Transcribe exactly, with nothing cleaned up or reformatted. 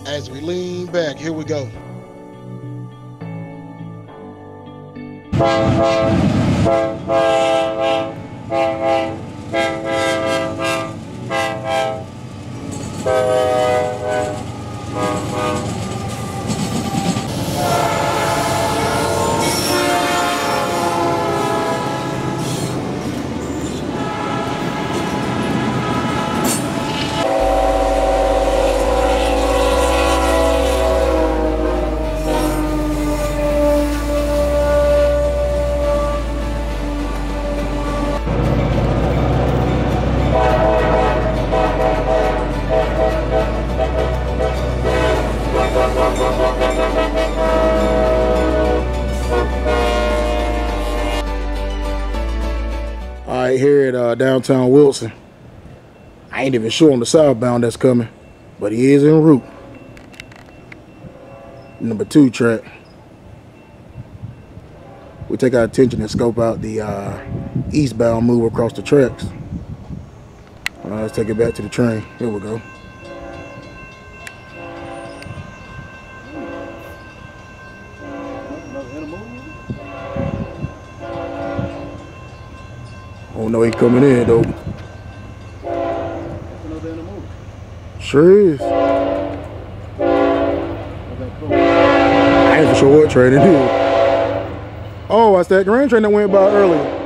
As we lean back, here we go. All right, here at uh, downtown Wilson. I ain't even sure on the southbound that's coming, but he is en route. Number two track. We take our attention and scope out the uh, eastbound move across the tracks. Uh, let's take it back to the train. Here we go. Oh no, he coming in though. Sure is. I ain't for sure what train it is. Oh, that's that grain train that went by earlier.